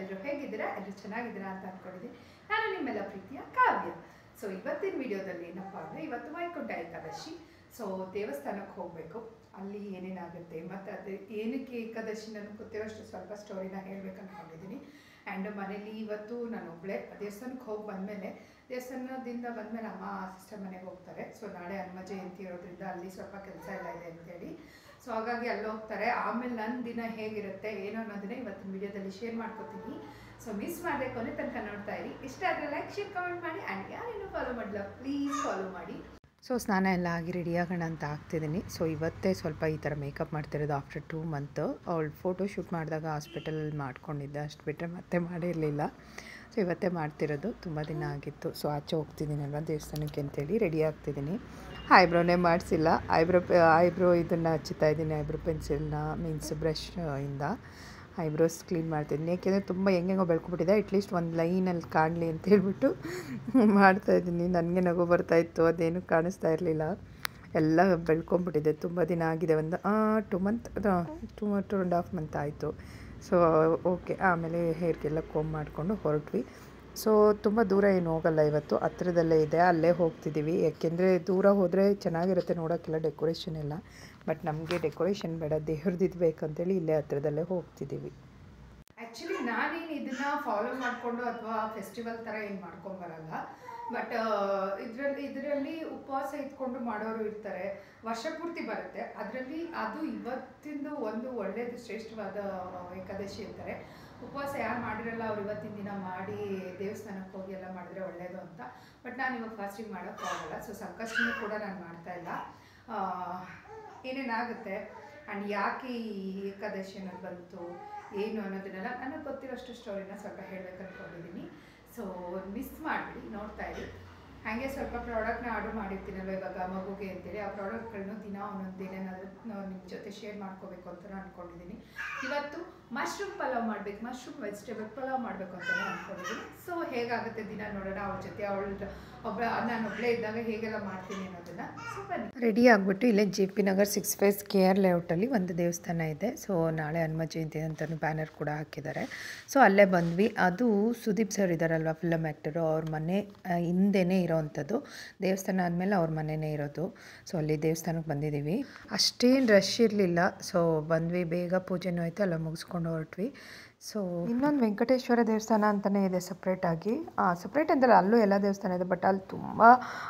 ಎಲ್ಲರೂ ಹೇಗಿದ್ದೀರಾ? ಎಲ್ಲರೂ ಚೆನ್ನಾಗಿದ್ದೀರಾ ಅಂತ ಅಂದ್ಕೊಂಡಿದ್ದೀನಿ. ನಾನು ನಿಮ್ಮೆಲ್ಲ ಪ್ರೀತಿಯ ಕಾವ್ಯ. ಸೊ ಇವತ್ತಿನ ವಿಡಿಯೋದಲ್ಲಿ ಏನಪ್ಪ ಅಂದರೆ, ಇವತ್ತು ವೈಕುಂಠ ಏಕಾದಶಿ. ಸೊ ದೇವಸ್ಥಾನಕ್ಕೆ ಹೋಗಬೇಕು, ಅಲ್ಲಿ ಏನೇನಾಗುತ್ತೆ ಮತ್ತು ಅದು ಏನಕ್ಕೆ ಏಕಾದಶಿ ನನಗೆ ಗೊತ್ತಿರೋಷ್ಟು ಸ್ವಲ್ಪ ಸ್ಟೋರಿನ ಹೇಳ್ಬೇಕು ಅಂದ್ಕೊಂಡಿದ್ದೀನಿ. ಆ್ಯಂಡ್ ಮನೇಲಿ ಇವತ್ತು ನಾನು ಒಬ್ಬಳೇ ದೇವಸ್ಥಾನಕ್ಕೆ ಹೋಗಿ ದೇವಸ್ಥಾನದಿಂದ ಬಂದಮೇಲೆ ಅಮ್ಮ ಸಿಸ್ಟರ್ ಮನೆಗೆ ಹೋಗ್ತಾರೆ. ಸೊ ನಾಳೆ ಹನುಮ ಜಯಂತಿ ಇರೋದ್ರಿಂದ ಅಲ್ಲಿ ಸ್ವಲ್ಪ ಕೆಲಸ ಎಲ್ಲ ಇದೆ ಅಂತೇಳಿ, ಸೊ ಹಾಗಾಗಿ ಅಲ್ಲಿ ಹೋಗ್ತಾರೆ. ಆಮೇಲೆ ನನ್ನ ದಿನ ಹೇಗಿರುತ್ತೆ ಏನೋ ಅನ್ನೋದನ್ನೇ ಇವತ್ತಿನ ವಿಡಿಯೋದಲ್ಲಿ ಶೇರ್ ಮಾಡ್ಕೊತೀನಿ. ಸೊ ಮಿಸ್ ಮಾಡದೆ ಕೊನೆ ತನಕ ನೋಡ್ತಾ ಇರಿ. ಇಷ್ಟ ಆದರೆ ಲೈಕ್, ಶೇರ್, ಕಮೆಂಟ್ ಮಾಡಿ. ಆ್ಯಂಡ್ ಯಾರೇನು ಫಾಲೋ ಮಾಡಲ್ಲ ಪ್ಲೀಸ್ ಫಾಲೋ ಮಾಡಿ. ಸೊ ಸ್ನಾನ ಎಲ್ಲ ಆಗಿ ರೆಡಿಯಾಗೋಣ ಅಂತ ಆಗ್ತಿದ್ದೀನಿ. ಸೊ ಇವತ್ತೇ ಸ್ವಲ್ಪ ಈ ಥರ ಮೇಕಪ್ ಮಾಡ್ತಿರೋದು ಆಫ್ಟರ್ 2 ಮಂತ್. ಅವಳು ಫೋಟೋ ಶೂಟ್ ಮಾಡಿದಾಗ ಹಾಸ್ಪಿಟಲಲ್ಲಿ ಮಾಡ್ಕೊಂಡಿದ್ದೆ, ಅಷ್ಟು ಬಿಟ್ಟರೆ ಮತ್ತೆ ಮಾಡಿರಲಿಲ್ಲ. ಸೊ ಇವತ್ತೇ ಮಾಡ್ತಿರೋದು, ತುಂಬ ದಿನ ಆಗಿತ್ತು. ಸೊ ಆಚೆ ಹೋಗ್ತಿದ್ದೀನಲ್ವ ದೇವಸ್ಥಾನಕ್ಕೆ ಅಂತೇಳಿ ರೆಡಿ ಆಗ್ತಿದ್ದೀನಿ. ಐಬ್ರೋನೇ ಮಾಡಿಸಿಲ್ಲ, ಐಬ್ರೋ ಇದನ್ನು ಹಚ್ಚುತ್ತಾ ಇದ್ದೀನಿ, ಐಬ್ರೋ ಪೆನ್ಸಿಲ್ನ ಮೀನ್ಸ್ ಬ್ರಷ್ ಇಂದ ಐಬ್ರೋಸ್ ಕ್ಲೀನ್ ಮಾಡ್ತಿದ್ದೀನಿ. ಏಕೆಂದರೆ ತುಂಬ ಹೆಂಗೆಂಗೋ ಬೆಳ್ಕೊಬಿಟ್ಟಿದೆ, ಅಟ್ಲೀಸ್ಟ್ ಒಂದು ಲೈನಲ್ಲಿ ಕಾಣಲಿ ಅಂತ ಹೇಳ್ಬಿಟ್ಟು ಮಾಡ್ತಾಯಿದ್ದೀನಿ. ನನಗೆ ನಗು ಬರ್ತಾಯಿತ್ತು, ಅದೇನು ಕಾಣಿಸ್ತಾ ಇರಲಿಲ್ಲ, ಎಲ್ಲ ಬೆಳ್ಕೊಂಬಿಟ್ಟಿದೆ. ತುಂಬ ದಿನ ಆಗಿದೆ, ಒಂದು 2 ಮಂತ್ 2.5 ಮಂತ್ ಆಯಿತು. ಸೊ ಓಕೆ, ಆಮೇಲೆ ಹೇರ್ಗೆಲ್ಲ ಕೋಮ್ ಮಾಡಿಕೊಂಡು ಹೊರಟ್ವಿ. ಸೊ ತುಂಬ ದೂರ ಏನು ಹೋಗಲ್ಲ, ಇವತ್ತು ಹತ್ರದಲ್ಲೇ ಇದೆ, ಅಲ್ಲೇ ಹೋಗ್ತಿದ್ದೀವಿ. ಯಾಕೆಂದರೆ ದೂರ ಹೋದರೆ ಚೆನ್ನಾಗಿರುತ್ತೆ ನೋಡೋಕ್ಕೆಲ್ಲ, ಡೆಕೋರೇಷನ್ ಎಲ್ಲ. ಬಟ್ ನಮಗೆ ಡೆಕೋರೇಷನ್ ಬೇಡ, ದೇವ್ರದ್ದು ಬೇಕಂತೇಳಿ ಇಲ್ಲೇ ಹತ್ರದಲ್ಲೇ ಹೋಗ್ತಿದ್ದೀವಿ. ಆ್ಯಕ್ಚುಲಿ ನಾನೇನು ಇದನ್ನು ಫಾಲೋ ಮಾಡಿಕೊಂಡು ಅಥವಾ ಫೆಸ್ಟಿವಲ್ ಥರ ಏನು ಮಾಡ್ಕೊಂಬರಲ್ಲ. ಬಟ್ ಇದರಲ್ಲಿ ಉಪವಾಸ ಇಟ್ಕೊಂಡು ಮಾಡೋರು ಇರ್ತಾರೆ, ವರ್ಷ ಪೂರ್ತಿ ಬರುತ್ತೆ. ಅದರಲ್ಲಿ ಅದು ಇವತ್ತಿಂದು ಒಂದು ಒಳ್ಳೆಯದು ಶ್ರೇಷ್ಠವಾದ ಏಕಾದಶಿ ಅಂತಾರೆ. ಉಪವಾಸ ಯಾರು ಮಾಡಿರಲ್ಲ ಅವ್ರು ಇವತ್ತಿನ ದಿನ ಮಾಡಿ ದೇವಸ್ಥಾನಕ್ಕೆ ಹೋಗಿ ಎಲ್ಲ ಮಾಡಿದ್ರೆ ಒಳ್ಳೆಯದು ಅಂತ. ಬಟ್ ನಾನು ಇವಾಗ ಫಾಸ್ಟಿಂಗ್ ಮಾಡೋಕ್ಕಾಗಲ್ಲ. ಸೊ ಸಂಕಷ್ಟನೂ ಕೂಡ ನಾನು ಮಾಡ್ತಾಯಿಲ್ಲ. ಏನೇನಾಗುತ್ತೆ ಆ್ಯಂಡ್ ಯಾಕೆ ಈ ಏಕಾದಶಿ ಅನ್ನೋದು ಬಂತು ಏನು ಅನ್ನೋದನ್ನೆಲ್ಲ ನನಗೆ ಗೊತ್ತಿರೋಷ್ಟು ಸ್ಟೋರಿನ ಸ್ವಲ್ಪ ಹೇಳ್ಬೇಕು ಅಂದ್ಕೊಂಡಿದ್ದೀನಿ. ಸೊ ಮಿಸ್ ಮಾಡಿಬಿಡಿ, ನೋಡ್ತಾ ಇರಿ. ಹಾಗೆ ಸ್ವಲ್ಪ ಪ್ರಾಡಕ್ಟ್ನ ಆರ್ಡರ್ ಮಾಡಿರ್ತೀನಲ್ವ ಇವಾಗ ಮಗುಗೆ ಅಂತೇಳಿ, ಆ ಪ್ರಾಡಕ್ಟ್ಗಳನ್ನೂ ದಿನ ಒಂದೊಂದೇನೇನಾದರೂ ನಿಮ್ಮ ಜೊತೆ ಶೇರ್ ಮಾಡ್ಕೋಬೇಕು ಅಂತ ಅಂದ್ಕೊಂಡಿದ್ದೀನಿ. ಇವತ್ತು ಮಶ್ರೂಮ್ ಪಲಾವ್ ಮಾಡಬೇಕು, ಮಶ್ರೂಮ್ ವೆಜಿಟೇಬಲ್ ಪಲಾವ್ ಮಾಡಬೇಕು ಅಂತಲೇ ಅಂದ್ಕೊಂಡಿದ್ದೀನಿ. ಸೊ ಹೇಗಾಗುತ್ತೆ ದಿನ ನೋಡೋಣ. ಅವ್ರ ಜೊತೆ ನಾನು ಒಬ್ಬಳೇ ಇದ್ದಾಗ ಹೇಗೆಲ್ಲ ಮಾಡ್ತೀನಿ ಅನ್ನೋದನ್ನು. ಸೊ ಬನ್ನಿ. ರೆಡಿ ಆಗಿಬಿಟ್ಟು ಇಲ್ಲೇ JP ನಗರ್ 6 ಫೇಸ್ KR ಲೇಔಟಲ್ಲಿ ಒಂದು ದೇವಸ್ಥಾನ ಇದೆ. ಸೊ ನಾಳೆ ಹನುಮ ಜಯಂತಿ ಅಂತಲೂ ಬ್ಯಾನರ್ ಕೂಡ ಹಾಕಿದ್ದಾರೆ. ಸೊ ಅಲ್ಲೇ ಬಂದ್ವಿ. ಅದು ಸುದೀಪ್ ಸರ್ ಇದ್ದಾರಲ್ವ, ಫಿಲಮ್ ಆ್ಯಕ್ಟರು, ಅವ್ರ ಮನೆ ಹಿಂದೆನೇ ಇರೋವಂಥದ್ದು. ದೇವಸ್ಥಾನ ಆದಮೇಲೆ ಅವ್ರ ಮನೆಯೇ ಇರೋದು. ಸೊ ಅಲ್ಲಿ ದೇವಸ್ಥಾನಕ್ಕೆ ಬಂದಿದ್ದೀವಿ. ಅಷ್ಟೇನು ರಶ್ ಇರಲಿಲ್ಲ. ಸೊ ಬಂದ್ವಿ, ಬೇಗ ಪೂಜೆನೂ ಆಯಿತು, ಎಲ್ಲ ಮುಗಿಸ್ಕೊಂಡು ಹೊರಟ್ವಿ. ಸೊ ಇನ್ನೊಂದು ವೆಂಕಟೇಶ್ವರ ದೇವಸ್ಥಾನ ಅಂತಲೇ ಇದೆ ಸಪ್ರೇಟಾಗಿ. ಸಪ್ರೇಟ್ ಅಂತಲ್ಲ, ಅಲ್ಲೂ ಎಲ್ಲ ದೇವಸ್ಥಾನ ಇದೆ. ಬಟ್ ಅಲ್ಲಿ ತುಂಬ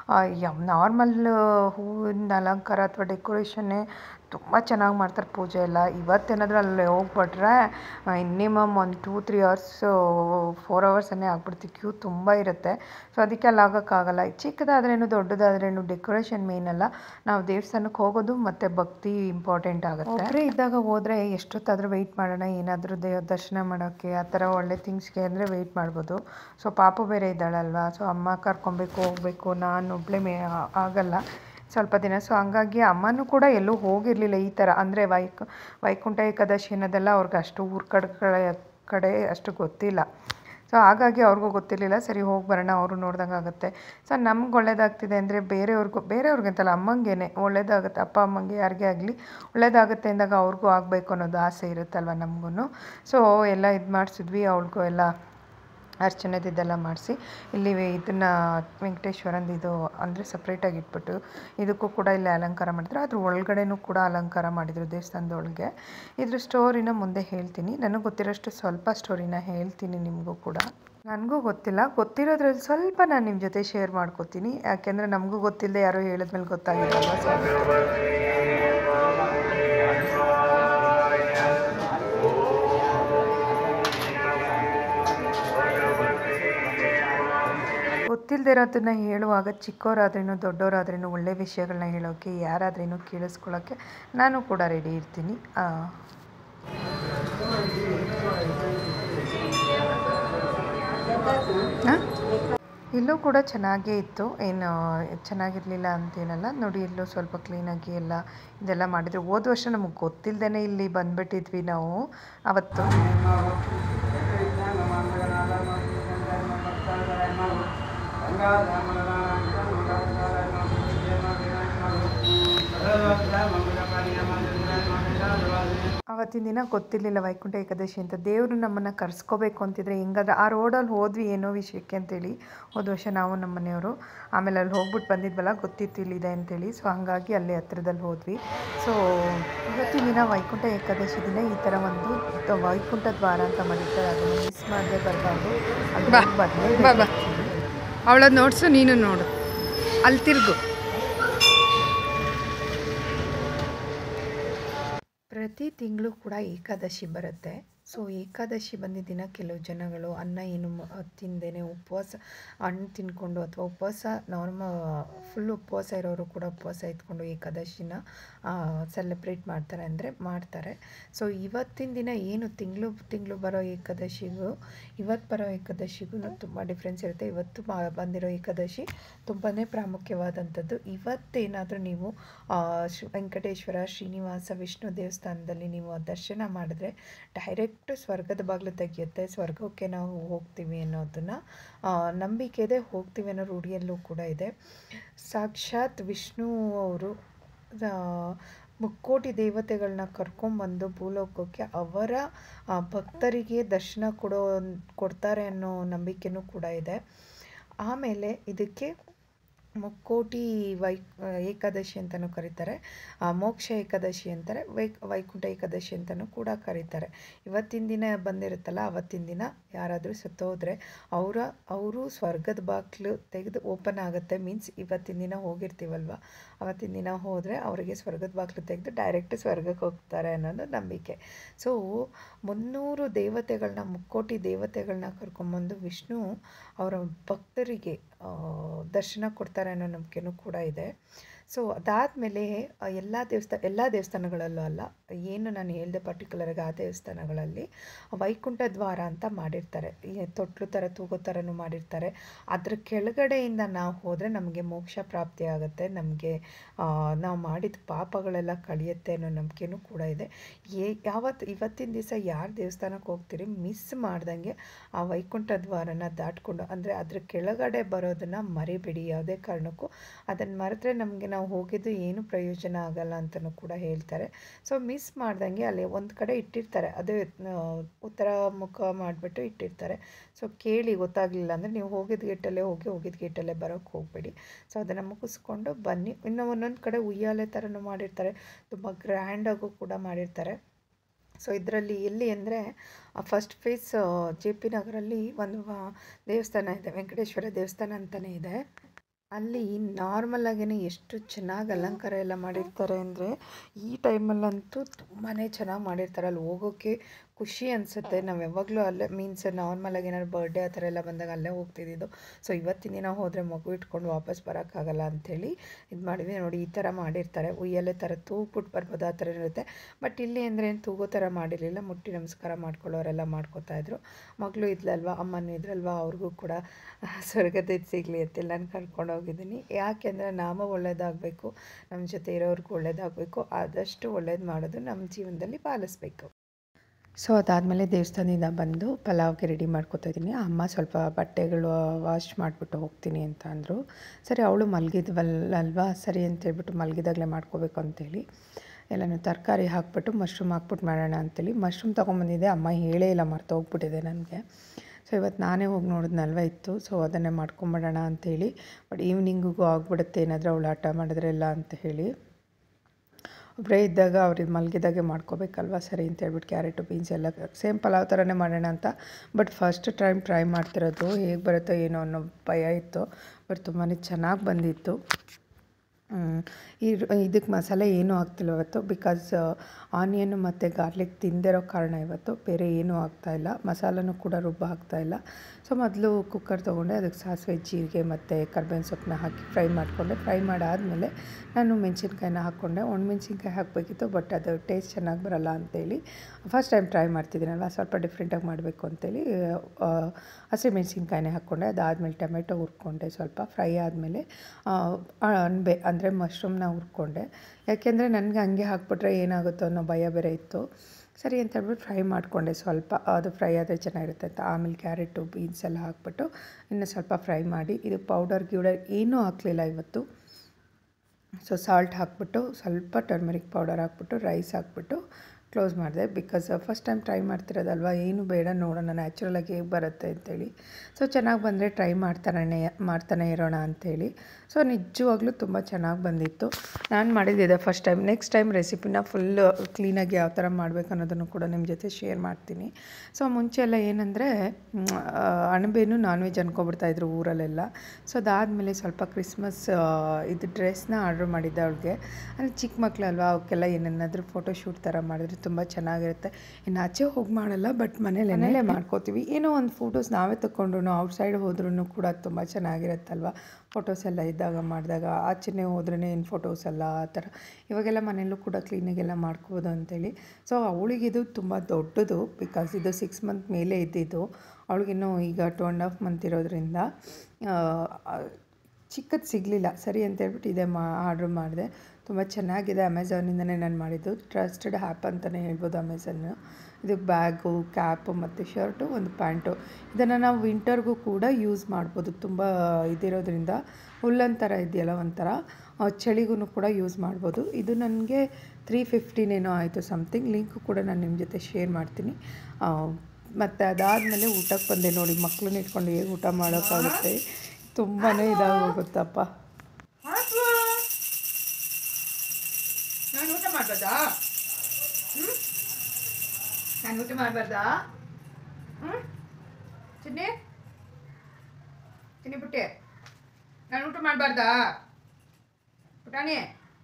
ನಾರ್ಮಲ್ ಹೂವಿನ ಅಲಂಕಾರ ಅಥವಾ ಡೆಕೋರೇಷನ್ನೇ ತುಂಬ ಚೆನ್ನಾಗಿ ಮಾಡ್ತಾರೆ ಪೂಜೆ ಎಲ್ಲ. ಇವತ್ತೇನಾದರೂ ಅಲ್ಲಿ ಹೋಗ್ಬಿಟ್ರೆ ಮಿನಿಮಮ್ ಒಂದು 2-3 hours 4 hours ಆಗ್ಬಿಡ್ತೀವಿ. ಕ್ಯೂ ತುಂಬ ಇರುತ್ತೆ. ಸೊ ಅದಕ್ಕೆ ಅಲ್ಲಿ ಆಗೋಕ್ಕಾಗಲ್ಲ. ಚಿಕ್ಕದಾದ್ರೇನು ದೊಡ್ಡದಾದ್ರೇನು ಡೆಕೋರೇಷನ್ ಮೇನ್ ಅಲ್ಲ, ನಾವು ದೇವಸ್ಥಾನಕ್ಕೆ ಹೋಗೋದು ಮತ್ತು ಭಕ್ತಿ ಇಂಪಾರ್ಟೆಂಟ್ ಆಗುತ್ತೆ. ಒಬ್ಬರೇ ಇದ್ದಾಗ ಹೋದರೆ ಎಷ್ಟೊತ್ತಾದರೂ ವೆಯ್ಟ್ ಮಾಡೋಣ, ಏನಾದರೂ ದರ್ಶನ ಮಾಡೋಕ್ಕೆ ಆ ಥರ ಒಳ್ಳೆ ಥಿಂಗ್ಸ್ಗೆ ಅಂದರೆ ವೆಯ್ಟ್ ಮಾಡ್ಬೋದು. ಸೊ ಪಾಪು ಬೇರೆ ಇದ್ದಾಳಲ್ವ, ಸೊ ಅಮ್ಮ ಕರ್ಕೊಬೇಕು ಹೋಗಬೇಕು, ನಾನು ಒಬ್ಬಳೇ ಆಗಲ್ಲ ಸ್ವಲ್ಪ ದಿನ. ಸೊ ಹಂಗಾಗಿ ಅಮ್ಮನೂ ಕೂಡ ಎಲ್ಲೂ ಹೋಗಿರಲಿಲ್ಲ ಈ ಥರ, ಅಂದರೆ ವೈಕುಂಠ ಏಕಾದಶಿ ಅನ್ನೋದೆಲ್ಲ ಅವ್ರಿಗೆ ಅಷ್ಟು ಊರ ಕಡೆ ಅಷ್ಟು ಗೊತ್ತಿಲ್ಲ. ಸೊ ಹಾಗಾಗಿ ಅವ್ರಿಗೂ ಗೊತ್ತಿರಲಿಲ್ಲ. ಸರಿ ಹೋಗಿ ಬರೋಣ, ಅವರು ನೋಡ್ದಂಗೆ ಆಗುತ್ತೆ. ಸೊ ನಮ್ಗೆ ಒಳ್ಳೇದಾಗ್ತಿದೆ ಅಂದರೆ ಬೇರೆಯವ್ರಿಗೆ ಅಂತಲ್ಲ, ಅಮ್ಮಂಗೇನೆ ಒಳ್ಳೇದಾಗುತ್ತೆ, ಅಪ್ಪ ಅಮ್ಮಂಗೆ ಯಾರಿಗೇ ಆಗಲಿ ಒಳ್ಳೇದಾಗುತ್ತೆ ಅಂದಾಗ ಅವ್ರಿಗೂ ಆಗಬೇಕು ಅನ್ನೋದು ಆಸೆ ಇರುತ್ತಲ್ವ ನಮಗೂ. ಸೊ ಎಲ್ಲ ಇದು ಮಾಡಿಸಿದ್ವಿ, ಅವ್ಳಿಗೂ ಎಲ್ಲ ಅರ್ಚನೆದಿದ್ದೆಲ್ಲ ಮಾಡಿಸಿ ಇಲ್ಲಿ ಇದನ್ನು ವೆಂಕಟೇಶ್ವರಂದು ಇದು ಅಂದರೆ ಸಪ್ರೇಟಾಗಿ ಇಟ್ಬಿಟ್ಟು ಇದಕ್ಕೂ ಕೂಡ ಇಲ್ಲಿ ಅಲಂಕಾರ ಮಾಡಿದ್ರು. ಅದ್ರ ಒಳಗಡೆನೂ ಕೂಡ ಅಲಂಕಾರ ಮಾಡಿದರು ದೇವಸ್ಥಾನದೊಳಗೆ. ಇದ್ರ ಸ್ಟೋರಿನ ಮುಂದೆ ಹೇಳ್ತೀನಿ. ನನಗೆ ಗೊತ್ತಿರೋಷ್ಟು ಸ್ವಲ್ಪ ಸ್ಟೋರಿನ ಹೇಳ್ತೀನಿ ನಿಮಗೂ ಕೂಡ. ನನಗೂ ಗೊತ್ತಿರೋದ್ರಲ್ಲಿ ಸ್ವಲ್ಪ ನಾನು ನಿಮ್ಮ ಜೊತೆ ಶೇರ್ ಮಾಡ್ಕೋತೀನಿ. ಯಾಕೆಂದರೆ ನಮಗೂ ಗೊತ್ತಿಲ್ಲದೆ ಯಾರೋ ಹೇಳಿದ್ಮೇಲೆ ಗೊತ್ತಾಗಿರಲ್ಲ. ಗೊತ್ತಿಲ್ಲದೆ ಇರೋದನ್ನು ಹೇಳುವಾಗ ಚಿಕ್ಕವರಾದ್ರೂ ದೊಡ್ಡವರಾದ್ರೂ ಒಳ್ಳೆ ವಿಷಯಗಳನ್ನ ಹೇಳೋಕ್ಕೆ, ಯಾರಾದ್ರೂ ಕೇಳಿಸ್ಕೊಳ್ಳೋಕ್ಕೆ ನಾನು ಕೂಡ ರೆಡಿ ಇರ್ತೀನಿ. ಇಲ್ಲೂ ಕೂಡ ಚೆನ್ನಾಗೇ ಇತ್ತು, ಏನು ಚೆನ್ನಾಗಿರಲಿಲ್ಲ ಅಂತೇನಲ್ಲ. ನೋಡಿ ಇಲ್ಲೂ ಸ್ವಲ್ಪ ಕ್ಲೀನಾಗಿ ಎಲ್ಲ ಇದೆಲ್ಲ ಮಾಡಿದ್ರು. ಹೋದ ವರ್ಷ ನಮಗೆ ಗೊತ್ತಿಲ್ಲದೇ ಇಲ್ಲಿ ಬಂದುಬಿಟ್ಟಿದ್ವಿ ನಾವು ಅವತ್ತು. ಆವತ್ತಿನ ದಿನ ಗೊತ್ತಿರಲಿಲ್ಲ ವೈಕುಂಠ ಏಕಾದಶಿ ಅಂತ. ದೇವರು ನಮ್ಮನ್ನು ಕರೆಸ್ಕೋಬೇಕು ಅಂತಿದ್ರೆ ಹೆಂಗಾದ್ರೆ ಆ ರೋಡಲ್ಲಿ ಹೋದ್ವಿ ಏನೋ ವಿಷಯಕ್ಕೆ ಅಂತೇಳಿ. ಹೋದ ವರ್ಷ ನಾವು ನಮ್ಮ ಮನೆಯವರು ಆಮೇಲೆ ಅಲ್ಲಿ ಹೋಗ್ಬಿಟ್ಟು ಬಂದಿದ್ವಲ್ಲ, ಗೊತ್ತಿತ್ತು ಇಲ್ಲಿದೆ ಅಂತೇಳಿ. ಸೊ ಹಾಗಾಗಿ ಅಲ್ಲಿ ಹತ್ರದಲ್ಲಿ ಹೋದ್ವಿ. ಸೊ ಇವತ್ತಿನ ದಿನ ವೈಕುಂಠ ಏಕಾದಶಿ ದಿನ ಈ ಥರ ಒಂದು ವೈಕುಂಠ ದ್ವಾರ ಅಂತ ಮಾಡಿರ್ತಾರೆ, ಅದನ್ನು ಮಿಸ್ ಮಾಡದೆ ಬರಬಾರ್ದು. ಅಲ್ಲಿ ಬಂದರೆ ಅವಳದ್ದು ನೋಡ್ಸು, ನೀನು ನೋಡು, ಅಲ್ಲಿ ತಿರುಗು. ಪ್ರತಿ ತಿಂಗಳು ಕೂಡ ಏಕಾದಶಿ ಬರುತ್ತೆ. ಸೊ ಏಕಾದಶಿ ಬಂದಿದ್ದ ದಿನ ಕೆಲವು ಜನಗಳು ಅನ್ನ ಏನು ತಿಂದೇನೆ ಉಪವಾಸ, ಹಣ್ಣು ತಿನ್ಕೊಂಡು ಅಥವಾ ಉಪವಾಸ ಫುಲ್ ಉಪವಾಸ ಇರೋರು ಕೂಡ ಉಪವಾಸ ಇಟ್ಕೊಂಡು ಏಕಾದಶಿನ ಸೆಲೆಬ್ರೇಟ್ ಮಾಡ್ತಾರೆ, ಅಂದರೆ ಮಾಡ್ತಾರೆ. ಸೊ ಇವತ್ತಿನ ದಿನ ಏನು ತಿಂಗಳು ಬರೋ ಏಕಾದಶಿಗೂ ಇವತ್ತು ಬರೋ ಏಕಾದಶಿಗೂ ತುಂಬ ಡಿಫ್ರೆನ್ಸ್ ಇರುತ್ತೆ. ಇವತ್ತು ಬಂದಿರೋ ಏಕಾದಶಿ ತುಂಬಾ ಪ್ರಾಮುಖ್ಯವಾದಂಥದ್ದು. ಇವತ್ತೇನಾದರೂ ನೀವು ವೆಂಕಟೇಶ್ವರ, ಶ್ರೀನಿವಾಸ, ವಿಷ್ಣು ದೇವಸ್ಥಾನದಲ್ಲಿ ನೀವು ದರ್ಶನ ಮಾಡಿದ್ರೆ ಡೈರೆಕ್ಟ್ ಸ್ವರ್ಗದ ಬಾಗಿಲು ತೆಗೆಯುತ್ತೆ, ಸ್ವರ್ಗಕ್ಕೆ ನಾವು ಹೋಗ್ತೀವಿ ಅನ್ನೋದನ್ನು ನಂಬಿಕೆ ಇದೆ, ಹೋಗ್ತೀವಿ ಅನ್ನೋ ರೂಢಿಯಲ್ಲೂ ಕೂಡ ಇದೆ. ಸಾಕ್ಷಾತ್ ವಿಷ್ಣು ಅವರು ಮುಕ್ಕೋಟಿ ದೇವತೆಗಳನ್ನ ಕರ್ಕೊಂಬಂದು ಭೂಲೋಕಕ್ಕೆ ಅವರ ಭಕ್ತರಿಗೆ ದರ್ಶನ ಕೊಡ್ತಾರೆ ಅನ್ನೋ ನಂಬಿಕೆನೂ ಕೂಡ ಇದೆ. ಆಮೇಲೆ ಇದಕ್ಕೆ ಮುಕ್ಕೋಟಿ ಏಕಾದಶಿ ಅಂತಲೂ ಕರೀತಾರೆ, ಮೋಕ್ಷ ಏಕಾದಶಿ ಅಂತಾರೆ, ವೈಕುಂಠ ಏಕಾದಶಿ ಅಂತಲೂ ಕೂಡ ಕರೀತಾರೆ. ಇವತ್ತಿನ ದಿನ ಬಂದಿರುತ್ತಲ್ಲ, ಅವತ್ತಿನ ದಿನ ಯಾರಾದರೂ ಸತ್ತೋದ್ರೆ ಅವರು ಸ್ವರ್ಗದ ಬಾಗಿಲು ತೆಗೆದು ಓಪನ್ ಆಗುತ್ತೆ. ಮೀನ್ಸ್ ಇವತ್ತಿನ ದಿನ ಹೋಗಿರ್ತೀವಲ್ವ, ಅವತ್ತಿನ ದಿನ ಹೋದರೆ ಅವರಿಗೆ ಸ್ವರ್ಗದ ಬಾಗಿಲು ತೆಗೆದು ಡೈರೆಕ್ಟ್ ಸ್ವರ್ಗಕ್ಕೆ ಹೋಗ್ತಾರೆ ಅನ್ನೋದು ನಂಬಿಕೆ. ಸೊ 300 ದೇವತೆಗಳನ್ನ, ಮುಕ್ಕೋಟಿ ದೇವತೆಗಳನ್ನ ಕರ್ಕೊಂಬಂದು ವಿಷ್ಣು ಅವರ ಭಕ್ತರಿಗೆ ದರ್ಶನ ಕೊಡ್ತಾರೆ ಅನ್ನೋ ನಂಬಿಕೆನೂ ಕೂಡ ಇದೆ. ಸೊ ಅದಾದಮೇಲೆ ಎಲ್ಲ ದೇವಸ್ಥಾನಗಳಲ್ಲೂ ಅಲ್ಲ, ಏನು ನಾನು ಹೇಳಿದೆ ಪರ್ಟಿಕ್ಯುಲರಾಗಿ ಆ ದೇವಸ್ಥಾನಗಳಲ್ಲಿ ವೈಕುಂಠ ದ್ವಾರ ಅಂತ ಮಾಡಿರ್ತಾರೆ, ಈ ತೊಟ್ಲು ಥರ ತೂಗೋ ಥರನೂ ಮಾಡಿರ್ತಾರೆ. ಅದ್ರ ಕೆಳಗಡೆಯಿಂದ ನಾವು ಹೋದರೆ ನಮಗೆ ಮೋಕ್ಷ ಪ್ರಾಪ್ತಿ ಆಗುತ್ತೆ, ನಮಗೆ ನಾವು ಮಾಡಿದ ಪಾಪಗಳೆಲ್ಲ ಕಳಿಯುತ್ತೆ ಅನ್ನೋ ನಂಬಿಕೆನೂ ಕೂಡ ಇದೆ. ಇವತ್ತಿನ ದಿವಸ ಯಾರು ದೇವಸ್ಥಾನಕ್ಕೆ ಹೋಗ್ತೀರಿ, ಮಿಸ್ ಮಾಡ್ದಂಗೆ ಆ ವೈಕುಂಠ ದ್ವಾರನ ದಾಟ್ಕೊಂಡು, ಅಂದರೆ ಅದ್ರ ಕೆಳಗಡೆ ಬರೋದನ್ನು ಮರಿಬೇಡಿ ಯಾವುದೇ ಕಾರಣಕ್ಕೂ. ಅದನ್ನು ಮರೆತರೆ ನಮಗೆ ನಾವು ಹೋಗಿದ್ದು ಏನು ಪ್ರಯೋಜನ ಆಗಲ್ಲ ಅಂತಲೂ ಕೂಡ ಹೇಳ್ತಾರೆ. ಸೊ ಮಿಸ್ ಮಾಡ್ದಂಗೆ ಅಲ್ಲಿ ಒಂದು ಕಡೆ ಇಟ್ಟಿರ್ತಾರೆ, ಅದೇ ಉತ್ತರ ಮುಖ ಮಾಡಿಬಿಟ್ಟು ಇಟ್ಟಿರ್ತಾರೆ. ಸೊ ಕೇಳಿ, ಗೊತ್ತಾಗಲಿಲ್ಲ ಅಂದರೆ ನೀವು ಹೋಗಿದ್ದ ಗೇಟಲ್ಲೇ ಬರೋಕ್ಕೆ ಹೋಗಬೇಡಿ. ಸೊ ಅದನ್ನು ಮುಗಿಸ್ಕೊಂಡು ಬನ್ನಿ. ಇನ್ನು ಒಂದೊಂದು ಕಡೆ ಉಯ್ಯಾಲೆ ಥರನೂ ಮಾಡಿರ್ತಾರೆ, ತುಂಬ ಗ್ರ್ಯಾಂಡಾಗೂ ಕೂಡ ಮಾಡಿರ್ತಾರೆ. ಸೊ ಇದರಲ್ಲಿ ಎಲ್ಲಿ ಅಂದರೆ ಫಸ್ಟ್ ಫೇಸ್ JP ನಗರಲ್ಲಿ ಒಂದು ದೇವಸ್ಥಾನ ಇದೆ, ವೆಂಕಟೇಶ್ವರ ದೇವಸ್ಥಾನ ಅಂತಲೇ ಇದೆ. ಅಲ್ಲಿ ನಾರ್ಮಲಾಗೇ ಎಷ್ಟು ಚೆನ್ನಾಗಿ ಅಲಂಕಾರ ಎಲ್ಲ ಮಾಡಿರ್ತಾರೆ ಅಂದರೆ ಈ ಟೈಮಲ್ಲಂತೂ ತುಂಬಾ ಚೆನ್ನಾಗಿ ಮಾಡಿರ್ತಾರೆ. ಅಲ್ಲಿ ಹೋಗೋಕ್ಕೆ ಖುಷಿ ಅನಿಸುತ್ತೆ. ನಾವು ಯಾವಾಗಲೂ ಅಲ್ಲೇ ಮೀನ್ಸ್ ನಾರ್ಮಲಾಗಿ ಏನಾದ್ರು ಬರ್ಡೇ ಆ ಥರ ಎಲ್ಲ ಬಂದಾಗ ಅಲ್ಲೇ ಹೋಗ್ತಿದ್ದು. ಸೊ ಇವತ್ತಿನ ದಿನ ಹೋದರೆ ಮಗು ಇಟ್ಕೊಂಡು ವಾಪಸ್ ಬರೋಕ್ಕಾಗಲ್ಲ ಅಂಥೇಳಿ ಇದು ಮಾಡಿದ್ವಿ. ನೋಡಿ ಈ ಥರ ಮಾಡಿರ್ತಾರೆ, ಉಯ್ಯಲೆ ಥರ ತೂಗ್ಬಿಟ್ಟು ಬರ್ಬೋದು, ಆ ಥರ ಇರುತ್ತೆ. ಬಟ್ ಇಲ್ಲಿ ಅಂದರೆ ಏನು ತೂಗೋ ಥರ ಮಾಡಿರಲಿಲ್ಲ, ಮುಟ್ಟಿ ನಮಸ್ಕಾರ ಮಾಡ್ಕೊಳ್ಳೋರೆಲ್ಲ ಮಾಡ್ಕೋತಾಯಿದ್ರು. ಮಗಳು ಇದ್ಲಲ್ವ, ಅಮ್ಮನೂ ಇದ್ರಲ್ವ, ಅವ್ರಿಗೂ ಕೂಡ ಸ್ವರ್ಗದ ಸಿಗಲಿ ಅಂತೆಲ್ಲ ನಾನು ಕರ್ಕೊಂಡು ಹೋಗಿದ್ದೀನಿ. ಯಾಕೆಂದರೆ ನಾವು ಒಳ್ಳೇದಾಗಬೇಕು, ನಮ್ಮ ಜೊತೆ ಇರೋರ್ಗೂ ಒಳ್ಳೇದಾಗಬೇಕು, ಆದಷ್ಟು ಒಳ್ಳೇದು ಮಾಡೋದು ನಮ್ಮ ಜೀವನದಲ್ಲಿ ಪಾಲಿಸ್ಬೇಕು. ಸೊ ಅದಾದಮೇಲೆ ದೇವಸ್ಥಾನದಿಂದ ಬಂದು ಪಲಾವ್ಗೆ ರೆಡಿ ಮಾಡ್ಕೊತಾ ಇದ್ದೀನಿ. ಅಮ್ಮ ಸ್ವಲ್ಪ ಬಟ್ಟೆಗಳು ವಾಶ್ ಮಾಡಿಬಿಟ್ಟು ಹೋಗ್ತೀನಿ ಅಂತ ಅಂದರು. ಸರಿ, ಅವಳು ಮಲಗಿದ್ವಲ್ವಾ, ಸರಿ ಅಂತೇಳ್ಬಿಟ್ಟು ಮಲಗಿದಾಗಲೇ ಮಾಡ್ಕೋಬೇಕು ಅಂತೇಳಿ ಎಲ್ಲನೂ ತರಕಾರಿ ಹಾಕ್ಬಿಟ್ಟು ಮಶ್ರೂಮ್ ಹಾಕ್ಬಿಟ್ಟು ಮಾಡೋಣ ಅಂತೇಳಿ ಮಶ್ರೂಮ್ ತೊಗೊಂಬಂದಿದ್ದೆ. ಅಮ್ಮ ಹೇಳೇ ಇಲ್ಲ, ಮರ್ತೋಗ್ಬಿಟ್ಟಿದೆ ನನಗೆ. ಸೊ ಇವತ್ತು ನಾನೇ ಹೋಗಿ ನೋಡಿದ್ನಲ್ವ ಇತ್ತು, ಸೊ ಅದನ್ನೇ ಮಾಡ್ಕೊಂಬಿಡೋಣ ಅಂಥೇಳಿ. ಬಟ್ ಈವ್ನಿಂಗಿಗೂ ಆಗಿಬಿಡುತ್ತೆ ಏನಾದರೂ ಅವಳು ಆಟ ಮಾಡಿದ್ರೆಲ್ಲ ಅಂತ ಹೇಳಿ, ಒಬ್ಬರೇ ಇದ್ದಾಗ ಅವ್ರಿಗೆ ಮಲಗಿದಾಗೆ ಮಾಡ್ಕೋಬೇಕಲ್ವ, ಸರಿ ಅಂತ ಹೇಳ್ಬಿಟ್ಟು ಕ್ಯಾರೆಟು ಬೀನ್ಸ್ ಎಲ್ಲ ಸೇಮ್ ಪಲಾವ್ ಥರನೇ ಮಾಡೋಣ ಅಂತ. ಬಟ್ ಫಸ್ಟ್ ಟೈಮ್ ಟ್ರೈ ಮಾಡ್ತಿರೋದು, ಹೇಗೆ ಬರುತ್ತೋ ಏನೋ ಅನ್ನೋ ಭಯ ಇತ್ತು. ಬಟ್ ತುಂಬಾ ಚೆನ್ನಾಗಿ ಬಂದಿತ್ತು. ಇದಕ್ಕೆ ಮಸಾಲೆ ಏನೂ ಆಗ್ತಿಲ್ಲ ಇವತ್ತು, ಬಿಕಾಸ್ ಆನಿಯನ್ನು ಮತ್ತು ಗಾರ್ಲಿಕ್ ತಿಂದಿರೋ ಕಾರಣ ಇವತ್ತು ಬೇರೆ ಏನೂ ಆಗ್ತಾಯಿಲ್ಲ, ಮಸಾಲನೂ ಕೂಡ ಹಾಕ್ತಾಯಿಲ್ಲ. ಸೊ ಮೊದಲು ಕುಕ್ಕರ್ ತೊಗೊಂಡೆ, ಅದಕ್ಕೆ ಸಾಸಿವೆ, ಜೀರಿಗೆ ಮತ್ತು ಕರ್ಬೇವಿನ ಸೊಪ್ಪನ್ನ ಹಾಕಿ ಫ್ರೈ ಮಾಡಿಕೊಂಡೆ. ಫ್ರೈ ಮಾಡಾದಮೇಲೆ ನಾನು ಮೆಣಸಿನ್ಕಾಯಿನ ಹಾಕ್ಕೊಂಡೆ. ಒಣಮೆಣ್ಸಿನ್ಕಾಯಿ ಹಾಕಬೇಕಿತ್ತು, ಬಟ್ ಅದು ಟೇಸ್ಟ್ ಚೆನ್ನಾಗಿ ಬರೋಲ್ಲ ಅಂತೇಳಿ ಫಸ್ಟ್ ಟೈಮ್ ಟ್ರೈ ಮಾಡ್ತಿದ್ದೀನಲ್ವ, ಸ್ವಲ್ಪ ಡಿಫ್ರೆಂಟಾಗಿ ಮಾಡಬೇಕು ಅಂತೇಳಿ ಹಸಿಮೆಣ್ಸಿನ್ಕಾಯಿನೇ ಹಾಕ್ಕೊಂಡೆ. ಅದಾದಮೇಲೆ ಟೊಮೆಟೊ ಹುರ್ಕೊಂಡೆ, ಸ್ವಲ್ಪ ಫ್ರೈ ಆದಮೇಲೆ ಅಣಬೆ ಅಂದರೆ ಮಶ್ರೂಮ್ನ ಹುರ್ಕೊಂಡೆ. ಯಾಕೆಂದರೆ ನನಗೆ ಹಂಗೆ ಹಾಕ್ಬಿಟ್ರೆ ಏನಾಗುತ್ತೋ ಅನ್ನೋ ಭಯ ಬೇರೆ ಇತ್ತು. ಸರಿ ಅಂತ ಹೇಳ್ಬಿಟ್ಟು ಫ್ರೈ ಮಾಡಿಕೊಂಡೆ, ಸ್ವಲ್ಪ ಅದು ಫ್ರೈ ಆದರೆ ಚೆನ್ನಾಗಿರುತ್ತೆ ಅಂತ. ಆಮೇಲೆ ಕ್ಯಾರೆಟು ಬೀನ್ಸ್ ಎಲ್ಲ ಹಾಕ್ಬಿಟ್ಟು ಇನ್ನು ಸ್ವಲ್ಪ ಫ್ರೈ ಮಾಡಿ, ಇದು ಪೌಡರ್ ಏನೂ ಹಾಕಲಿಲ್ಲ ಇವತ್ತು. ಸೊ ಸಾಲ್ಟ್ ಹಾಕ್ಬಿಟ್ಟು ಸ್ವಲ್ಪ ಟರ್ಮರಿಕ್ ಪೌಡರ್ ಹಾಕ್ಬಿಟ್ಟು ರೈಸ್ ಹಾಕ್ಬಿಟ್ಟು ಕ್ಲೋಸ್ ಮಾಡಿದೆ. ಬಿಕಾಸ್ ಫಸ್ಟ್ ಟೈಮ್ ಟ್ರೈ ಮಾಡ್ತಿರೋದಲ್ವ, ಏನು ಬೇಡ ನೋಡೋಣ ನ್ಯಾಚುರಲಾಗಿ ಹೇಗೆ ಬರುತ್ತೆ ಅಂತೇಳಿ. ಸೊ ಚೆನ್ನಾಗಿ ಬಂದರೆ ಟ್ರೈ ಮಾಡ್ತಾನೆ ಇರೋಣ ಅಂಥೇಳಿ. ಸೊ ನಿಜವಾಗ್ಲೂ ತುಂಬ ಚೆನ್ನಾಗಿ ಬಂದಿತ್ತು. ನಾನು ಮಾಡಿದ್ದಿದೆ ಫಸ್ಟ್ ಟೈಮ್. ನೆಕ್ಸ್ಟ್ ಟೈಮ್ ರೆಸಿಪಿನ ಫುಲ್ಲು ಕ್ಲೀನಾಗಿ ಯಾವ ಥರ ಮಾಡಬೇಕು ಅನ್ನೋದನ್ನು ಕೂಡ ನಿಮ್ಮ ಜೊತೆ ಶೇರ್ ಮಾಡ್ತೀನಿ. ಸೊ ಮುಂಚೆ ಎಲ್ಲ ಏನಂದರೆ ಅಣಬೆನೂ ನಾನ್ ವೆಜ್ ಅನ್ಕೊಬಿಡ್ತಾಯಿದ್ರು ಊರಲ್ಲೆಲ್ಲ. ಸೊ ಅದಾದಮೇಲೆ ಸ್ವಲ್ಪ ಕ್ರಿಸ್ಮಸ್ ಇದು ಡ್ರೆಸ್ನ ಆರ್ಡ್ರ್ ಮಾಡಿದ್ದೆ ಅವಳಿಗೆ. ಅಂದರೆ ಚಿಕ್ಕ ಮಕ್ಕಳಲ್ವ, ಅವಕ್ಕೆಲ್ಲ ಏನೇನಾದರೂ ಫೋಟೋಶೂಟ್ ಥರ ಮಾಡಿದ್ರೆ ತುಂಬ ಚೆನ್ನಾಗಿರುತ್ತೆ. ಇನ್ನು ಆಚೆ ಹೋಗಿ ಮಾಡಲ್ಲ, ಬಟ್ ಮನೇಲೇ ಮಾಡ್ಕೋತೀವಿ. ಏನೋ ಒಂದು ಫೋಟೋಸ್ ನಾವೇ ತೊಗೊಂಡ್ರು ಔಟ್ಸೈಡ್ ಹೋದ್ರೂ ಕೂಡ ತುಂಬ ಚೆನ್ನಾಗಿರುತ್ತಲ್ವ. ಫೋಟೋಸ್ ಎಲ್ಲ ಇದ್ದಾಗ ಮಾಡಿದಾಗ, ಆಚೆನೇ ಹೋದ್ರೇ ಏನು ಫೋಟೋಸ್ ಅಲ್ಲ ಆ ಥರ. ಇವಾಗೆಲ್ಲ ಮನೆಯಲ್ಲೂ ಕೂಡ ಕ್ಲೀನಾಗೆಲ್ಲ ಮಾಡ್ಕೋಬೋದು ಅಂತೇಳಿ. ಸೊ ಅವಳಿಗಿದು ತುಂಬ ದೊಡ್ಡದು, ಬಿಕಾಸ್ ಇದು 6 ಮಂತ್ ಮೇಲೆ ಇದ್ದಿದ್ದು. ಅವಳಿಗಿನ್ನೂ ಈಗ 2.5 ಮಂತ್ ಇರೋದ್ರಿಂದ ಚಿಕ್ಕದು ಸಿಗಲಿಲ್ಲ. ಸರಿ ಅಂತೇಳ್ಬಿಟ್ಟು ಇದೇ ಆರ್ಡ್ರ್ ಮಾಡಿದೆ. ತುಂಬ ಚೆನ್ನಾಗಿದೆ. ಅಮೆಝಾನಿಂದನೇ ನಾನು ಮಾಡಿದ್ದು. ಟ್ರಸ್ಟೆಡ್ ಆ್ಯಪ್ ಅಂತಲೇ ಹೇಳ್ಬೋದು ಅಮೆಝನ್ನು. ಇದು ಬ್ಯಾಗು, ಕ್ಯಾಪು ಮತ್ತು ಶರ್ಟು, ಒಂದು ಪ್ಯಾಂಟು. ಇದನ್ನು ನಾವು ವಿಂಟರ್ಗೂ ಕೂಡ ಯೂಸ್ ಮಾಡ್ಬೋದು. ತುಂಬ ಇದಿರೋದ್ರಿಂದ ಹುಲ್ಲನ್ ಥರ ಇದೆಯಲ್ಲ ಒಂಥರ, ಚಳಿಗೂ ಕೂಡ ಯೂಸ್ ಮಾಡ್ಬೋದು. ಇದು ನನಗೆ 350 ಆಯಿತು ಸಮಥಿಂಗ್. ಲಿಂಕು ಕೂಡ ನಾನು ನಿಮ್ಮ ಜೊತೆ ಶೇರ್ ಮಾಡ್ತೀನಿ. ಮತ್ತು ಅದಾದಮೇಲೆ ಊಟಕ್ಕೆ ಬಂದೆ. ನೋಡಿ, ಮಕ್ಕಳನ್ನ ಇಟ್ಕೊಂಡು ಹೇಗೆ ಊಟ ಮಾಡೋಕ್ಕಾಗುತ್ತೆ, ತುಂಬಾ ಇದಾಗೋಗುತ್ತಪ್ಪ. ನಾನು ಊಟ ಮಾಡಬಾರ್ದಾ? ನಾನು ಊಟ ಮಾಡಬಾರ್ದಾ? ಚಿನ್ನಿ ಪುಟ್ಟೆ, ನಾನು ಊಟ ಮಾಡಬಾರ್ದಾ? ಪುಟಾಣಿ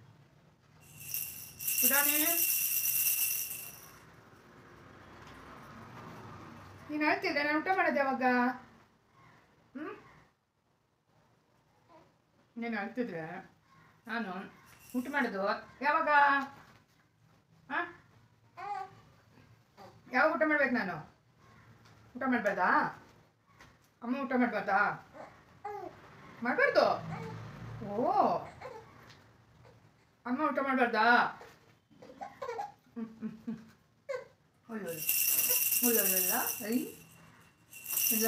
ನೀನು ಹೇಳ್ತಿದ್ದೆ ನಾನು ಊಟ ಮಾಡೋದು ಯಾವಾಗ? ನೀನು ಹೇಳ್ತಿದ್ರೆ ನಾನು ಊಟ ಮಾಡೋದು ಯಾವಾಗ? ಯಾವಾಗ ಊಟ ಮಾಡ್ಬೇಕು ನಾನು? ಊಟ ಮಾಡಬಾರ್ದಾ? ಅಮ್ಮ ಊಟ ಮಾಡಬಾರ್ದಾ? ಮಾಡಬಾರ್ದು? ಓ, ಅಮ್ಮ ಊಟ ಮಾಡಬಾರ್ದಾ? ಒಳ್ಳೊಳ್ಳ ಐ ಇಲ್ಲ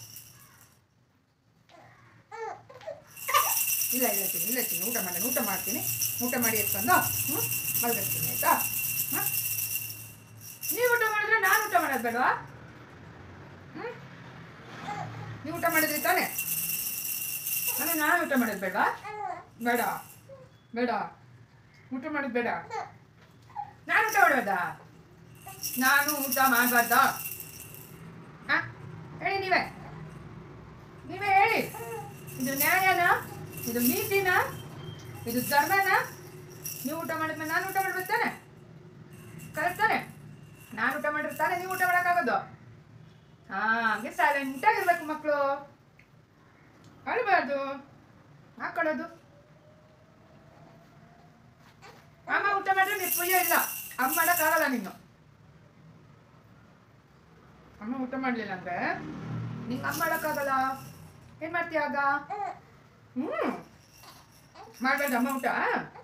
ಇಲ್ಲ ಚಿನ್ನ ಊಟ ಮಾಡ್ತೀನಿ. ಊಟ ಮಾಡಿ ಎತ್ಕೊಂಡು ಮಲಗಿಸ್ತೀನಿ, ಆಯಿತಾ? ನೀವು ಊಟ ಮಾಡಿದ್ರೆ ನಾನು ಊಟ ಮಾಡೋದು ಬೇಡವಾ? ನೀವು ಊಟ ಮಾಡಿದ್ರಿ ತಾನೆ? ನಾನು ಊಟ ಮಾಡೋದು ಬೇಡವಾ? ಬೇಡ ಊಟ ಮಾಡೋದು ಬೇಡ. ನಾನು ಊಟ ಮಾಡೋದಾ? ನಾನು ಊಟ ಮಾಡಬಾರ್ದಾ? ಹೇಳಿ, ನೀವೇ ಹೇಳಿ. ಇದು ನ್ಯಾಯನಾ? ಇದು ನೀತಿನಾ? ಇದು ಧರ್ಮನಾ? ನೀವು ಊಟ ಮಾಡಿದ್ಮೇಲೆ ನಾನು ಊಟ ಮಾಡ್ಬೇಕು ತಾನೆ? ಕರೆಕ್ಟ್ ತಾನೆ? ನಾನು ಊಟ ಮಾಡಿರ್ತಾನೆ ನೀವು ಊಟ ಮಾಡೋಕ್ಕಾಗೋದು? ಹಂಗೆ ಸೈಲೆಂಟಾಗಿರ್ಬೇಕು ಮಕ್ಕಳು. ಅಳಬಾರ್ದು, ಹಾಕೊಳ್ಳೋದು. ಅಮ್ಮ ಊಟ ಮಾಡಿದ್ರೆ ನಿಪ್ಪುಯ್ಯ ಇಲ್ಲ. ಅಮ್ಮ ಮಾಡೋಕ್ಕಾಗಲ್ಲ ನೀನು. ಅಮ್ಮ ಊಟ ಮಾಡಲಿಲ್ಲ ಅಂದರೆ ನಿಂಗೆ ಅಮ್ಮ ಮಾಡೋಕ್ಕಾಗಲ್ಲ. ಏನು ಮಾಡ್ತೀಯ ಆಗ? ಮಾಡಬೇಡ ಅಮ್ಮ ಊಟ.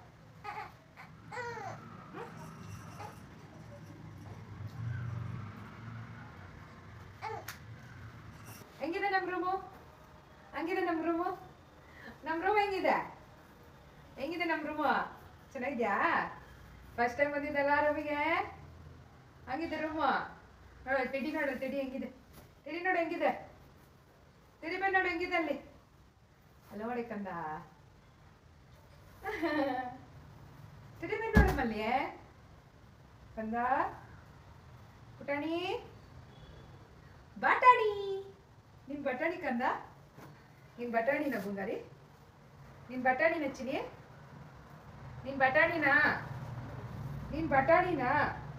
ಹೆಂಗಿದೆ ನಮ್ಮ ರೂಮು? ನಮ್ಮ ರೂಮ್ ಹೆಂಗಿದೆ ನಮ್ಮ ರೂಮು? ಚೆನ್ನಾಗಿದ್ಯಾ? ಫಸ್ಟ್ ಟೈಮ್ ಬಂದಿದ್ದಲ್ಲ ರೂಮಿಗೆ? ಹಂಗಿದೆ ರೂಮು? ನೋಡು ಟೆಡಿ, ಟೆಡಿ ಹೆಂಗಿದೆ? ಟೆಡಿ ನೋಡು ಹೆಂಗಿದೆ? ಟೆಡಿ ಬೇರೆ ನೋಡು ಹೆಂಗಿದೆ ಅಲ್ಲಿ. ಅಲ್ಲ ನೋಡಿ ಕಂದ, ಟೆಡಿ ಬೇರೆ ನೋಡು ಮಲ್ಲಿ ಕಂದ. ಪುಟಾಣಿ ಬಟಾಣಿ, ನಿನ್ ಬಟಾಣಿ ಕಂದ. ನಿನ್ ಬಟಾಣಿನ ಬಂಗಾರಿ? ನಿನ್ ಬಟಾಣಿನ ಚಿನಿ? ನಿನ್ ಬಟಾಣಿನಾ? ನಿನ್ ಬಟಾಣಿನಾ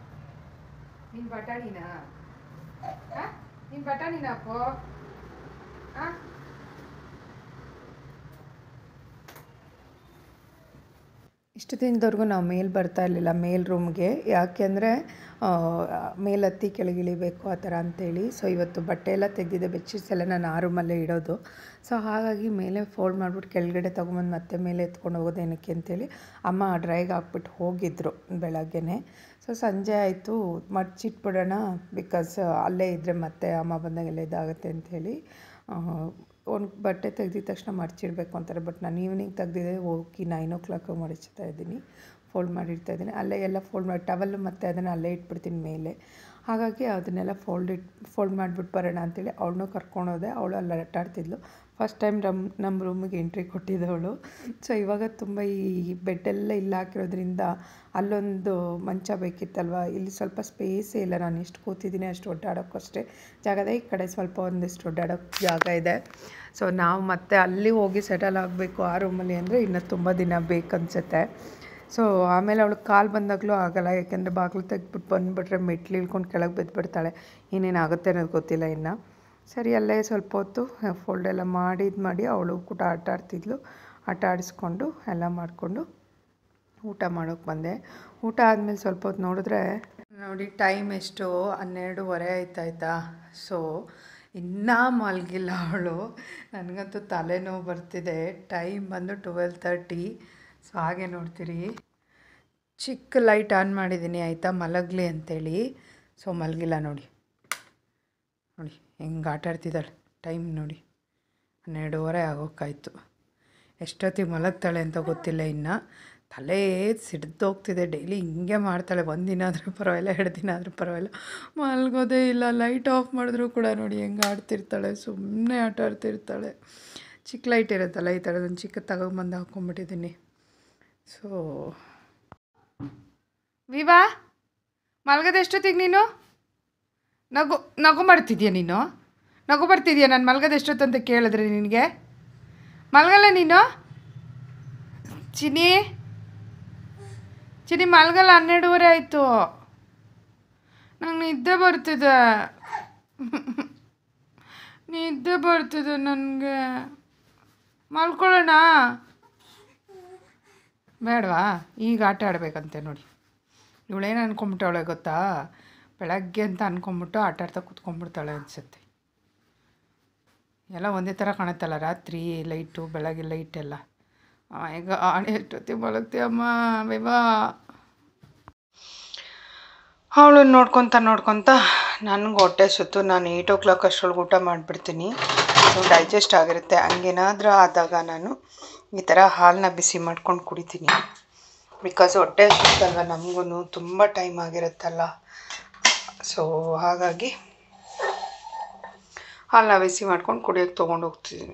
ಅಪ್ಪೋ? ಇಷ್ಟು ದಿನದವರೆಗೂ ನಾವು ಮೇಲ್ ಬರ್ತಾ ಇರಲಿಲ್ಲ, ಮೇಲ್ ರೂಮ್ಗೆ. ಯಾಕೆಂದರೆ ಮೇಲೆ ಹತ್ತಿ ಕೆಳಗಿಳಿಬೇಕು ಆ ಥರ ಅಂತೇಳಿ. ಸೊ ಇವತ್ತು ಬಟ್ಟೆ ಎಲ್ಲ ತೆಗೆದಿದ್ದೆ, ಬೆಡ್ಶೀಟ್ಸ್ ಎಲ್ಲ ನಾನು ಆ ರೂಮಲ್ಲೇ ಇಡೋದು. ಸೊ ಹಾಗಾಗಿ ಮೇಲೆ ಫೋಲ್ಡ್ ಮಾಡಿಬಿಟ್ಟು ಕೆಳಗಡೆ ತೊಗೊಂಬಂದು ಮತ್ತೆ ಮೇಲೆ ಎತ್ಕೊಂಡು ಹೋಗೋದೇನಕ್ಕೆ ಅಂತೇಳಿ ಅಮ್ಮ ಡ್ರೈಗೆ ಹಾಕ್ಬಿಟ್ಟು ಹೋಗಿದ್ದರು ಬೆಳಗ್ಗೆನೇ. ಸೊ ಸಂಜೆ ಆಯಿತು, ಮಡ್ಚಿಟ್ಬಿಡೋಣ, ಬಿಕಾಸ್ ಅಲ್ಲೇ ಇದ್ದರೆ ಮತ್ತೆ ಅಮ್ಮ ಬಂದಾಗೆಲ್ಲ ಇದಾಗುತ್ತೆ ಅಂಥೇಳಿ ಒಂದು ಬಟ್ಟೆ ತೆಗೆದಿದ ತಕ್ಷಣ ಮಡಚಿಡ್ಬೇಕು ಅಂತಾರೆ. ಬಟ್ ನಾನು ಈವ್ನಿಂಗ್ ತೆಗ್ದಿದ್ದೆ, ಹೋಗಿ 9 o'clock ಮಡಚ್ತಾ ಇದ್ದೀನಿ. ಫೋಲ್ಡ್ ಮಾಡಿರ್ತಾ ಇದ್ದೀನಿ. ಅಲ್ಲೇ ಎಲ್ಲ ಫೋಲ್ಡ್ ಮಾಡಿ ಟವಲ್ಲು ಮತ್ತು ಅದನ್ನು ಅಲ್ಲೇ ಇಟ್ಬಿಡ್ತೀನಿ ಮೇಲೆ. ಹಾಗಾಗಿ ಅದನ್ನೆಲ್ಲ ಫೋಲ್ಡ್ ಮಾಡಿಬಿಟ್ಟು ಬರೋಣ ಅಂತೇಳಿ ಅವಳನ್ನೂ ಕರ್ಕೊಂಡೋದೆ. ಅವಳು ಅಲ್ಲಿ ಆಟ ಆಡ್ತಿದ್ಲು. ಫಸ್ಟ್ ಟೈಮ್ ನಮ್ಮ ರೂಮಿಗೆ ಎಂಟ್ರಿ ಕೊಟ್ಟಿದ್ದವಳು. ಸೊ ಇವಾಗ ತುಂಬ ಈ ಬೆಡ್ಡೆಲ್ಲ ಇಲ್ಲಿ ಹಾಕಿರೋದ್ರಿಂದ ಅಲ್ಲೊಂದು ಮಂಚ ಬೇಕಿತ್ತಲ್ವ, ಇಲ್ಲಿ ಸ್ವಲ್ಪ ಸ್ಪೇಸೇ ಇಲ್ಲ. ನಾನು ಎಷ್ಟು ಕೂತಿದ್ದೀನಿ ಅಷ್ಟು ಒಡ್ಡಾಡೋಕ್ಕಷ್ಟೇ ಜಾಗ ಇದೆ. ಈ ಕಡೆ ಸ್ವಲ್ಪ ಒಂದಿಷ್ಟು ಒಡ್ಡಾಡೋಕ್ಕೆ ಜಾಗ ಇದೆ. ಸೊ ನಾವು ಮತ್ತೆ ಅಲ್ಲಿ ಹೋಗಿ ಸೆಟಲ್ ಆಗಬೇಕು ಆ ರೂಮಲ್ಲಿ ಅಂದರೆ ಇನ್ನೂ ತುಂಬ ದಿನ ಬೇಕನ್ಸುತ್ತೆ. ಸೊ ಆಮೇಲೆ ಅವಳಿಗೆ ಕಾಲು ಬಂದಾಗಲೂ ಆಗೋಲ್ಲ, ಯಾಕೆಂದರೆ ಬಾಗಿಲು ತೆಗೆದ್ಬಿಟ್ಟು ಬಂದುಬಿಟ್ರೆ ಮೆಟ್ಲು ಇಳ್ಕೊಂಡು ಕೆಳಗೆ ಬಿದ್ದುಬಿಡ್ತಾಳೆ. ಏನೇನಾಗುತ್ತೆ ಅನ್ನೋದು ಗೊತ್ತಿಲ್ಲ ಇನ್ನು. ಸರಿ ಅಲ್ಲೇ ಸ್ವಲ್ಪ ಹೊತ್ತು ಫೋಲ್ಡೆಲ್ಲ ಮಾಡಿ ಅವಳು ಕೂಡ ಆಟ ಆಡ್ತಿದ್ಲು. ಆಟ ಆಡಿಸ್ಕೊಂಡು ಎಲ್ಲ ಮಾಡಿಕೊಂಡು ಊಟ ಮಾಡೋಕ್ಕೆ ಬಂದೆ. ಊಟ ಆದಮೇಲೆ ಸ್ವಲ್ಪ ಹೊತ್ತು ನೋಡಿದ್ರೆ ನೋಡಿ ಟೈಮ್ ಎಷ್ಟು 12:30 ಆಯ್ತಾಯ್ತಾ. ಸೊ ಇನ್ನೂ ಮಲಗಿಲ್ಲ ಅವಳು. ನನಗಂತೂ ತಲೆನೋವು ಬರ್ತಿದೆ. ಟೈಮ್ ಬಂದು 12:30. ಸೊ ಹಾಗೆ ನೋಡ್ತೀರಿ ಚಿಕ್ಕ ಲೈಟ್ ಆನ್ ಮಾಡಿದ್ದೀನಿ ಆಯಿತಾ, ಮಲಗಲಿ ಅಂಥೇಳಿ. ಸೊ ಮಲಗಿಲ್ಲ ನೋಡಿ ಹೆಂಗೆ ಆಟ ಆಡ್ತಿದ್ದಾಳೆ. ಟೈಮ್ ನೋಡಿ 12:30 ಆಗೋಕ್ಕಾಯ್ತು. ಎಷ್ಟೊತ್ತಿಗೆ ಮಲಗ್ತಾಳೆ ಅಂತ ಗೊತ್ತಿಲ್ಲ. ಇನ್ನು ತಲೆ ಸಿಡ್ದೋಗ್ತಿದೆ. ಡೈಲಿ ಹಿಂಗೆ ಮಾಡ್ತಾಳೆ. 1 ದಿನ ಆದರೂ ಪರವಾಗಿಲ್ಲ, 2 ದಿನ ಆದರೂ ಪರವಾಗಿಲ್ಲ, ಮಲಗೋದೇ ಇಲ್ಲ. ಲೈಟ್ ಆಫ್ ಮಾಡಿದ್ರೂ ಕೂಡ ನೋಡಿ ಹೆಂಗೆ ಆಡ್ತಿರ್ತಾಳೆ, ಸುಮ್ಮನೆ ಆಟ ಆಡ್ತಿರ್ತಾಳೆ. ಚಿಕ್ಕ ಲೈಟ್ ಇರುತ್ತಲ್ಲ ಈ ಥರದೊಂದು ಚಿಕ್ಕ ತಗೊಂಬಂದು ಹಾಕ್ಕೊಂಬಿಟ್ಟಿದ್ದೀನಿ. ಸೊ ವಿವಾ ಮಲಗೋದು ಎಷ್ಟೊತ್ತಿಗೆ ನೀನು? ನಗು ಮಾಡ್ತಿದ್ಯಾ ನೀನು? ನಗು ಬರ್ತಿದ್ಯಾ ನಾನು ಮಲಗೋದು ಎಷ್ಟೊತ್ತು ಅಂತ ಕೇಳಿದ್ರೆ ನಿನಗೆ? ಮಲಗಲ್ಲ ನೀನು? ಚಿನಿ ಮಲಗಲ್ಲ, 12:30 ಆಯಿತು. ನಂಗೆ ನಿದ್ದೆ ಬರ್ತಿದೆ ನನಗೆ. ಮಲ್ಕೊಳ್ಳೋಣ ಬೇಡವಾ? ಈಗ ಆಟ ಆಡಬೇಕಂತೆ ನೋಡಿ. ಇವಳೇನು ಅಂದ್ಕೊಂಬಿಟ್ಟವಳೆ ಗೊತ್ತಾ, ಬೆಳಗ್ಗೆ ಅಂತ ಅಂದ್ಕೊಂಬಿಟ್ಟು ಆಟ ಆಡ್ತಾ ಕೂತ್ಕೊಂಡ್ಬಿಡ್ತಾಳೆ ಅನಿಸುತ್ತೆ. ಎಲ್ಲ ಒಂದೇ ಥರ ಕಾಣುತ್ತಲ್ಲ, ರಾತ್ರಿ ಲೈಟು ಬೆಳಗ್ಗೆ ಲೈಟೆಲ್ಲ. ಈಗ ಎಷ್ಟೊತ್ತಿಗೆ ಮಲಗ್ತೀಯಮ್ಮ ವಿವಾ? ಅವಳನ್ನ ನೋಡ್ಕೊತ ನನಗೆ ಹೊಟ್ಟೆ ಸುತ್ತು. ನಾನು 8 o'clock ಅಷ್ಟರೊಳಗೆ ಊಟ ಮಾಡಿಬಿಡ್ತೀನಿ. ಡೈಜೆಸ್ಟ್ ಆಗಿರುತ್ತೆ. ಹಂಗೇನಾದರೂ ಆದಾಗ ನಾನು ಈ ಥರ ಹಾಲನ್ನ ಬಿಸಿ ಮಾಡ್ಕೊಂಡು ಕುಡಿತೀನಿ. ಬಿಕಾಸ್ ಹೊಟ್ಟೆ ಸುತ್ತಲ್ವ ನಮಗೂ ತುಂಬ ಟೈಮ್ ಆಗಿರುತ್ತಲ್ಲ. ಸೊ ಹಾಗಾಗಿ ಹಾಲನ್ನ ಬಿಸಿ ಮಾಡ್ಕೊಂಡು ಕುಡಿಯೋಕ್ಕೆ ತೊಗೊಂಡು ಹೋಗ್ತಿದ್ದೀನಿ.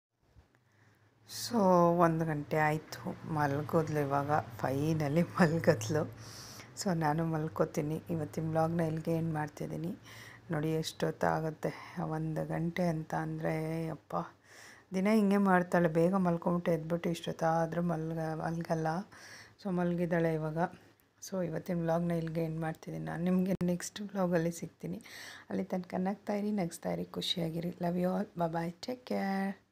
ಸೊ 1 ಗಂಟೆ ಆಯಿತು, ಮಲ್ಗೋದ್ಲು ಇವಾಗ. ಫೈನಲಿ ಮಲ್ಗದ್ಲು. ಸೊ ನಾನು ಮಲ್ಕೋತೀನಿ. ಇವತ್ತಿನ ವ್ಲಾಗ್ನ ಇಲ್ಲಿಗೆ ಏನು ಮಾಡ್ತಿದ್ದೀನಿ ನೋಡಿ. ಎಷ್ಟೊತ್ತಾಗುತ್ತೆ, 1 ಗಂಟೆ ಅಂತ ಅಂದರೆ ಅಪ್ಪ ದಿನ ಹಿಂಗೆ ಮಾಡ್ತಾಳೆ. ಬೇಗ ಮಲ್ಕೊಂಬಿಟ್ಟು ಎದ್ಬಿಟ್ಟು ಇಷ್ಟೊತ್ತಾದರೂ ಮಲ್ಗಲ್ಲ. ಸೊ ಮಲಗಿದ್ದಾಳೆ ಇವಾಗ. ಸೊ ಇವತ್ತಿನ ವ್ಲಾಗ್ನ ಇಲ್ಲಿಗೆ ಏನು ಮಾಡ್ತಿದ್ದೀನಿ. ನಾನು ನಿಮಗೆ ನೆಕ್ಸ್ಟ್ ವ್ಲಾಗಲ್ಲಿ ಸಿಗ್ತೀನಿ. ಅಲ್ಲಿ ತನಕ ನಗ್ತಾಯಿರಿ, ಖುಷಿಯಾಗಿರಿ. Love you all. Bye, take care.